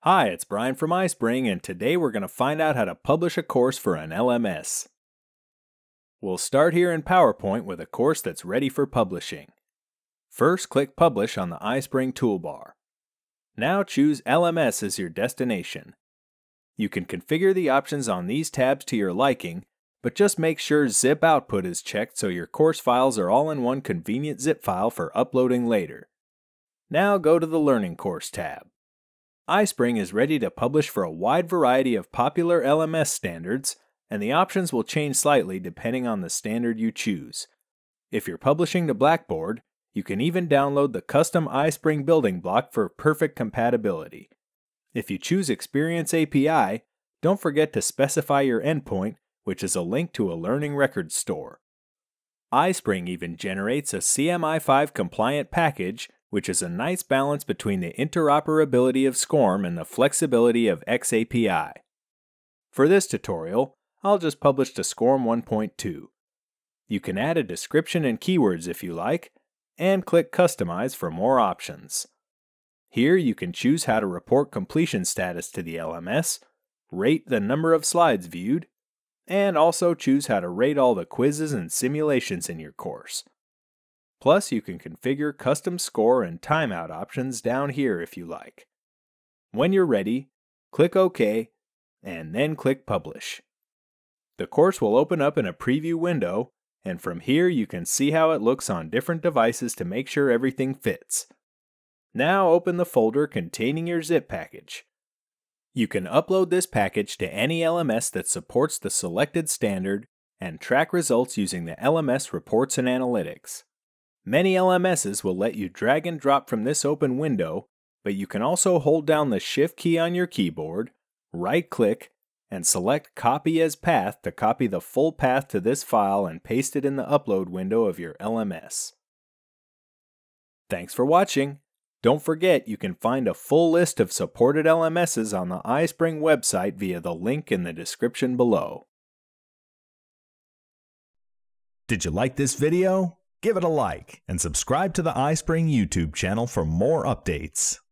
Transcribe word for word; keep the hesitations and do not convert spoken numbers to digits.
Hi, it's Brian from iSpring, and today we're going to find out how to publish a course for an L M S. We'll start here in PowerPoint with a course that's ready for publishing. First, click Publish on the iSpring toolbar. Now choose L M S as your destination. You can configure the options on these tabs to your liking, but just make sure Zip Output is checked so your course files are all in one convenient zip file for uploading later. Now go to the Learning Course tab. iSpring is ready to publish for a wide variety of popular L M S standards, and the options will change slightly depending on the standard you choose. If you're publishing to Blackboard, you can even download the custom iSpring building block for perfect compatibility. If you choose Experience A P I, don't forget to specify your endpoint, which is a link to a learning records store. iSpring even generates a C M I five compliant package, which is a nice balance between the interoperability of SCORM and the flexibility of X A P I. For this tutorial, I'll just publish to SCORM one point two. You can add a description and keywords if you like, and click Customize for more options. Here you can choose how to report completion status to the L M S, rate the number of slides viewed, and also choose how to rate all the quizzes and simulations in your course. Plus, you can configure custom score and timeout options down here if you like. When you're ready, click OK, and then click Publish. The course will open up in a preview window, and from here you can see how it looks on different devices to make sure everything fits. Now open the folder containing your zip package. You can upload this package to any L M S that supports the selected standard and track results using the L M S Reports and Analytics. Many L M Ss will let you drag and drop from this open window, but you can also hold down the Shift key on your keyboard, right-click, and select Copy as Path to copy the full path to this file and paste it in the upload window of your L M S. Thanks for watching. Don't forget you can find a full list of supported L M Ss on the iSpring website via the link in the description below. Did you like this video? Give it a like and subscribe to the iSpring YouTube channel for more updates.